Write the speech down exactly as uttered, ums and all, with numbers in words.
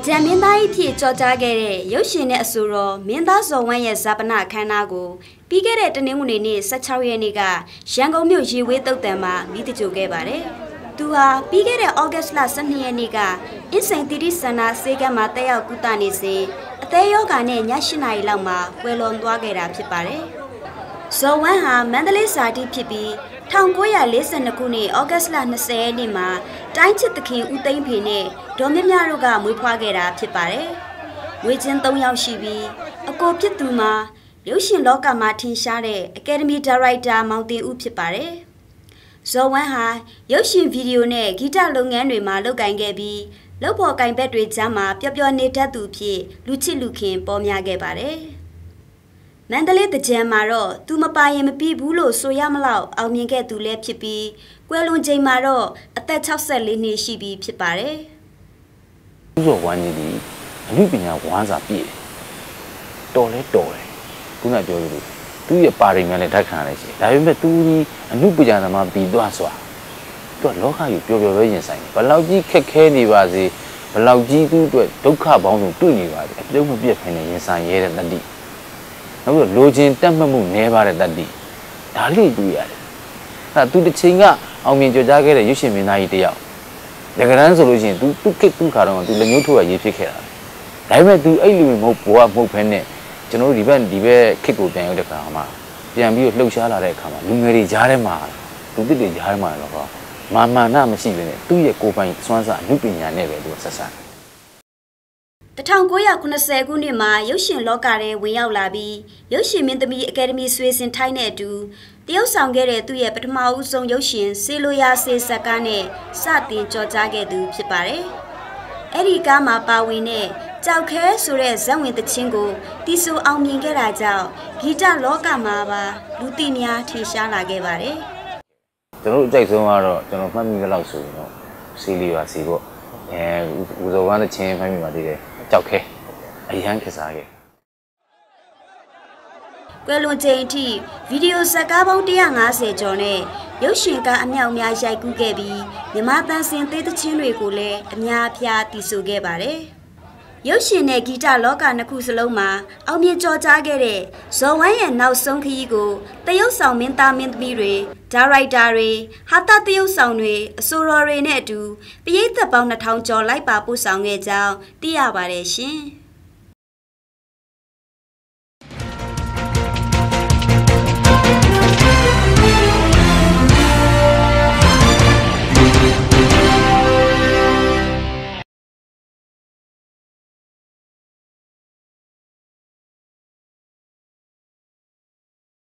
ကြံမင်းသားကြီးဖြစ်ကြော်ကြားခဲ့တဲ့ရုပ်ရှင်နဲ့အဆိုတော်မင်းသားဇော်ဝမ်းရဲ့ဇာပနအခမ်းအနားကိုပြီးခဲ့တဲ့တနင်္ဂနွေနေ့၁၆ရက်နေ့ကရန်ကုန်မြို့ရေဝေးတုတ်တံမှာမိတကြိုခဲ့ပါတယ်။သူဟာပြီးခဲ့တဲ့ဩဂတ်စ်လ၁၂ရက်နေ့ကအင်းစိန်တီတီစန္ဒဆေးကမ်းမှာတက်ရောက်ကုသနေစဉ်အသေးယောဂါနဲ့ည၈နာရီလောက်မှာကွယ်လွန်သွားခဲ့တာဖြစ်ပါတယ်။ဇော်ဝမ်းဟာမန္တလေးစာတီဖြစ်ပြီး၁၉၄၂ခုနှစ်ဩဂတ်စ်လ၂၀ရက်နေ့မှာတိုင်းချစ်သခင်ဦးသိန်းဖေနဲ့ဒေါ်မြမြတို့ကမွေးဖွားခဲ့တာဖြစ်ပါတယ်။မွေးချင်း၃ယောက်ရှိပြီးအကိုဖြစ်သူမှာရုပ်ရှင်လောကမှာထင်ရှားတဲ့အကယ်ဒမီဒါရိုက်တာမောင်တင်ဦးဖြစ်ပါတယ်။ဇော်ဝမ်းဟာရုပ်ရှင်ဗီဒီယိုနဲ့ဂီတလုပ်ငန်းတွေမှာလုပ်ကိုင်ခဲ့ပြီးလုပ်ဖော်ကိုင်ဘက်တွေကြားမှာပျော်ပျော်နေတတ်သူဖြစ်လူချစ်လူခင်ပေါ်များခဲ့ပါတယ်။မန္တလေးတကြံမှာတော့သူမပါရင်မပြီးဘူးလို့ဆိုရမလောက်အောင်မြင်ခဲ့သူလည်းဖြစ်ပြီးကွယ်လွန်ချိန်မှာတော့အသက်၆၄နှစ်ရှိပြီဖြစ်ပါတယ်။ဦးဇော်ဝမ်းကြီးဒီအမှုပညာဝမ်းစာပြည့်တော်လဲတော်တယ်ခုနပြောလို့သူ့ရဲ့ပါရမီနဲ့ဓာတ်ခံရလဲရှိဒါပေမဲ့သူဒီအမှုပညာသမားပြီးသွားစွာသူကလောကကြီးပျော်ပျော်ပဲရင်ဆိုင်ဘယ်လောက်ကြီးခက်ခဲနေပါစေဘယ်လောက်ကြီးသူ့အတွက်ဒုက္ခပေါင်းစုံတွေ့နေပါစေအပြုံးမပြတ်ဖင်နေရင်ဆိုင်ရဲတဲ့တတိနောက်ပြီးလိုချင်တက်မှတ်မှုနဲပါတဲ့တတိဒါလေးတွေ့ရတယ်အဲသူတစ်ချိန်ကအောင်မြင်ကြကြခဲ့တဲ့ရွှေရှင်မင်းသားကြီးတယောက်လက်ကရန်ဆိုလို့ရှိရင် तू သူ့ကိသူ့ခါတော့ तू လက်ညှိုးထိုးရရေးဖြစ်ခဲ့တာဒါပေမဲ့ तू အဲ့လူမဟုတ်ဘွားမဟုတ်ဖဲနဲ့ကျွန်တော်တို့ဒီဘက်ဒီဘက်ခစ်ကိုပြန်ရောက်တဲ့ခါမှာပြန်ပြီးတော့လှုပ်ရှားလာတဲ့အခါမှာလူငယ်တွေကြားထဲမှာလူသစ်တွေကြားထဲမှာတော့မာမာနမရှိဘဲနဲ့သူ့ရဲ့ကိုယ်ပိုင်စွမ်းစားအမှုပညာနဲ့ပဲသူဆက်ဆံ၁၉၇၀ခုနှစ်မှာရုပ်ရှင်လောကထဲဝင်ရောက်လာပြီးရုပ်ရှင်မင်းသမီးအကယ်ဒမီဆွေစင်ထိုင်းတဲ့အတူတရုတ်ဆောင်ခဲ့တဲ့သူ့ရဲ့ပထမဦးဆုံးရုပ်ရှင်ဆေလိုယာဆေဇက်ကားနဲ့စတင်ကြော်ကြားခဲ့သူဖြစ်ပါတယ်။အဲ့ဒီကားမှာပါဝင်တဲ့ကြောက်ခဲဆိုတဲ့ဇက်ဝင်သချင်းကိုတီဆူအောင်မြင်ခဲ့တာကြောင့်ဂီတလောကမှာပါလူသိများထင်ရှားလာခဲ့ပါတယ်။ကျွန်တော်အကြိုက်ဆုံးကတော့ကျွန်တော်မှတ်မိသလောက်ဆိုရင်တော့ဆေလိုယာဆေပေါ့အဲဦးဇော်ဝမ်းသချင်းမှတ်မိပါသေးတယ်ကြောက်ခဲအရန်ခစားခဲ့ကွယ်လွန်ချိန်အထိဗီဒီယိုဇက်ကားပေါင်း၁၅၀ကျော်နဲ့ရုပ်ရှင်ကားအမြောက်များရိုက်ကူးခဲ့ပြီးမြမတန်စင်သေးသချင်းတွေကိုလည်းအများအပြားတည်ဆူခဲ့ပါတယ်။ရုပ်ရှင်နဲ့ဂီတလောကနှစ်ခုစလုံးမှာအောင်မြင်ကျော်ကြားခဲ့တဲ့ဇော်ဝမ်းရဲ့နောက်ဆုံးခရီးကိုတရုတ်ဆောင်မင်းသားမင်းသမီးတွေဒါရိုက်တာတွေဟာတာတရုတ်ဆောင်တွေအဆိုတော်တွေနဲ့အတူပရိသတ်ပေါင်းနှစ်ထောင်ကျော်လိုက်ပါပို့ဆောင်ခဲ့ကြောင်းသိရပါတယ်ရှင်။